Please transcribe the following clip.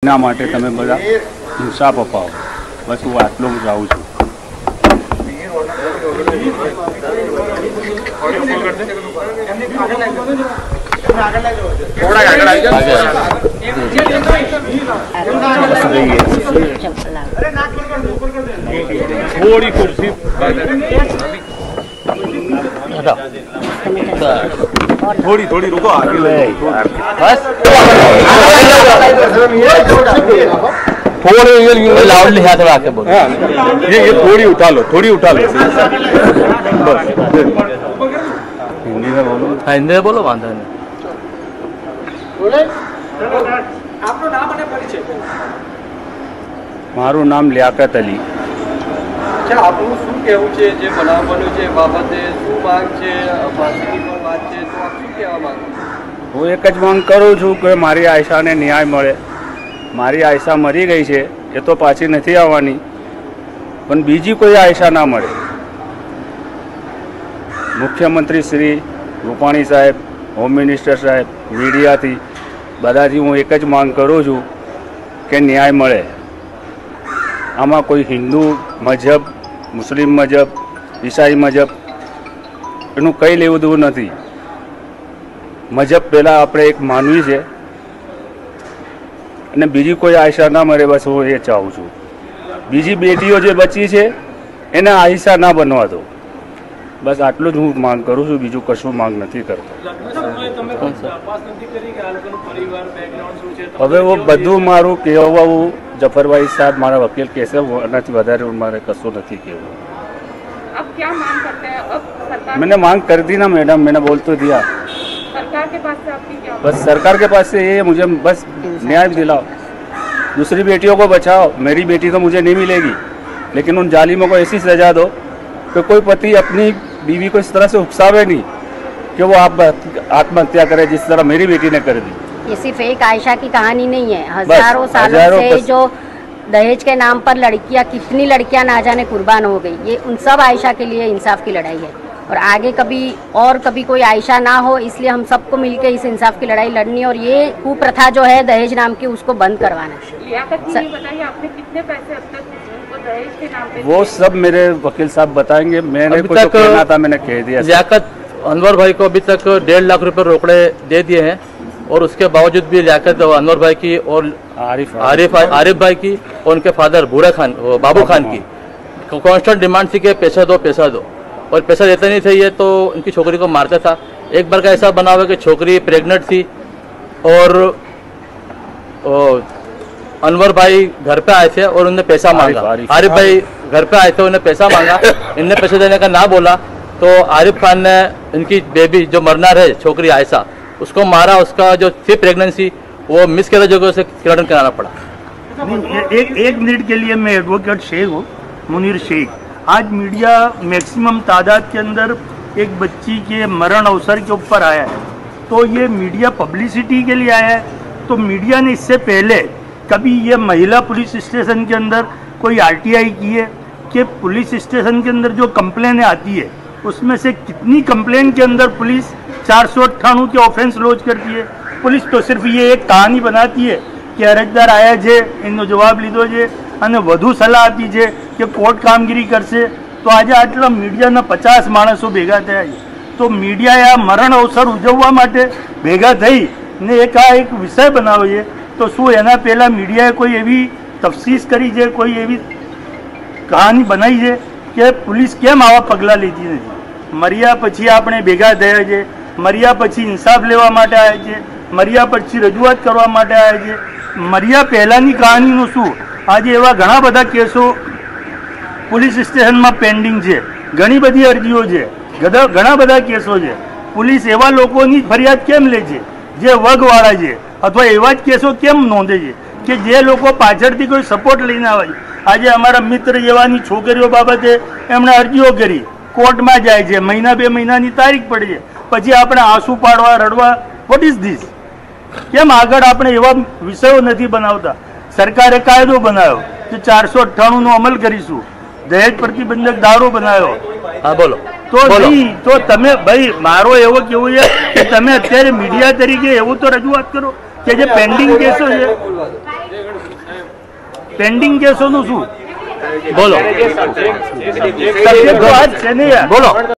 એના માટે તમે બધા ઇન્સાફ અપાવો, બસ હું આટલું ચાહું છું. થોડી ખુરશી थोड़ी रुको, आगे बस थोड़ी लाउडली हाथ लगा के बोलो. ये थोड़ी उठा लो, बस हिंदी में बोलो. हाँ, हिंदी में बोलो, वांधा नहीं. मारू नाम लियाकत अली. આપણું શું કહેવું છે જે બનાવ બન્યો છે બાબતે શું માંગ છે, ફાંસીની પણ વાત છે, તો આપ શું કહેવા માંગો? હું એક જ માંગ કરું છું કે મારી આયશાને ન્યાય મળે. મારી આયશા મરી ગઈ છે, એ તો પાછી નથી આવવાની, પણ બીજી કોઈ આયશા ના મળે. મુખ્યમંત્રી શ્રી રૂપાણી સાહેબ, હોમ મિનિસ્ટર સાહેબ, મીડિયાથી બધાથી હું એક જ માંગ કરું છું કે ન્યાય મળે. આમાં કોઈ હિન્દુ મજહબ, મુસ્લિમ મજહબ, ઈસાઈ મજહબ એનું કંઈ લેવું દેવું નથી. મજહબ પહેલાં આપણે એક માનવી છે અને બીજી કોઈ આયશા ના મળે, બસ હું એ ચાહું છું. બીજી બેટીઓ જે બચી છે એને આયશા ના બનવા દો, બસ આટલું જ હું માંગ કરું છું, બીજું કશું માંગ નથી કરતો. હવે હું બધું મારું કહેવું जफरभाई साहब मारा वकील कैसे मारे कसो नहीं केवल. अब क्या मांग करते हैं? अब सरकार मैंने मांग कर दी ना मैडम, मैंने बोल तो दिया. सरकार के पास से आपकी क्या? बस सरकार के पास से ये मुझे बस न्याय दिलाओ, दूसरी बेटियों को बचाओ. मेरी बेटी तो मुझे नहीं मिलेगी, लेकिन उन जालिमों को ऐसी सजा दो कि कोई पति अपनी बीवी को इस तरह से उकसावे नहीं कि वो आप आत्महत्या करे जिस तरह मेरी बेटी ने कर दी. ये सिर्फ एक आयशा की कहानी नहीं है, हजारों सालों से जो दहेज के नाम पर लड़कियां, कितनी लड़कियां ना जाने कुर्बान हो गई. ये उन सब आयशा के लिए इंसाफ की लड़ाई है और आगे कभी कोई आयशा ना हो, इसलिए हम सबको मिलकर इस इंसाफ की लड़ाई लड़नी और ये कुप्रथा जो है दहेज नाम की उसको बंद करवाना. बताइए आपने कितने पैसे अब तक दहेज के नाम पे? वो सब मेरे वकील साहब बताएंगे, मैंने कुछ कहना था मैंने कह दिया. लियाकत अनवर भाई को अभी तक 1.5 लाख रुपए रोकड़े दे दिए हैं और उसके बावजूद भी लियाकत अनवर भाई की और आरिफ भाई की और उनके फादर बाबू खान की कांस्टेंट डिमांड थी कि पैसा दो और पैसा देते नहीं थे ये, तो उनकी छोकरी को मारता था. एक बार का ऐसा बना हुआ कि छोकरी प्रेग्नेंट थी और अनवर भाई घर पे आए थे और उन्होंने पैसा मांगा. आरिफ भाई घर पे आए थे, उन्हें पैसा मांगा, इनने पैसे देने का ना बोला तो आरिफ खान ने इनकी बेबी जो मरना है छोकरी आयशा उसको मारा. उसका जो थी प्रेगनेंसी वो मिस के जगह से किरण कराना पड़ा. एक मिनट के लिए मैं एडवोकेट शेख हूँ, मुनीर शेख. आज मीडिया मैक्सिमम तादाद के अंदर एक बच्ची के मरण अवसर के ऊपर आया है, तो ये मीडिया पब्लिसिटी के लिए आया है. तो मीडिया ने इससे पहले कभी ये महिला पुलिस स्टेशन के अंदर कोई RTI की है कि पुलिस स्टेशन के अंदर जो कंप्लेनें आती है उसमें से कितनी कंप्लेन के अंदर पुलिस 498 के ऑफेंस लॉन्च करती है? पुलिस तो सिर्फ ये एक कहानी बनाती है कि અરજદાર આયા છે, એનો જવાબ લીધો છે અને વધુ સલાહ આપી છે કે કોર્ટ કામગીરી કરશે. તો આજે આટલા મીડિયાના 50 માણસો ભેગા થયા છે, તો મીડિયાએ આ મરણ અવસર ઉજવવા માટે ભેગા થઈ ને એક વિષય બનાવ્યો છે. તો શું એના પહેલાં મીડિયાએ કોઈ એવી તફસીસ કરી છે, કોઈ એવી કહાની બનાવી છે કે પોલીસ કેમ આવા પગલાં લેતી નથી? મર્યા પછી આપણે ભેગા થયા છે, મર્યા પછી ઇન્સાફ લેવા માટે આવ્યા છે, મર્યા પછી રજૂઆત કરવા માટે આવ્યા છે. મર્યા પહેલાંની કહાનીનું શું? આજે એવા ઘણા બધા કેસો પોલીસ સ્ટેશનમાં પેન્ડિંગ છે, ઘણી બધી અરજીઓ છે, ઘણા બધા કેસો છે. પોલીસ એવા લોકોની ફરિયાદ કેમ લે છે જે વગવાળા છે, અથવા એવા જ કેસો કેમ નોંધે છે કે જે લોકો પાછળથી કોઈ સપોર્ટ લઈને આવે છે? આજે અમારા મિત્ર જેવાની છોકરીઓ બાબતે એમણે અરજીઓ કરી, કોર્ટમાં જાય છે, મહિના 2 મહિનાની તારીખ પડી છે, પછી આપણે આંસુ પાડવા રડવા. What is this? કેમ આગળ આપણે એવા વિષયો નથી બનાવતા? સરકારે કાયદો બનાવ્યો કે 498 નો અમલ કરીશું, દહેજ પ્રતિબંધક ધારો બનાવ્યો. હા બોલો. તો નહીં તો તમે ભાઈ મારો એવો કેવું છે કે તમે અત્યારે મીડિયા તરીકે એવું તો રજૂઆત કરો કે જે પેન્ડિંગ કેસો છે પેન્ડિંગ કેસોનું શું? બોલો સબ્જેક્ટ તો આજ છે ને યાર. બોલો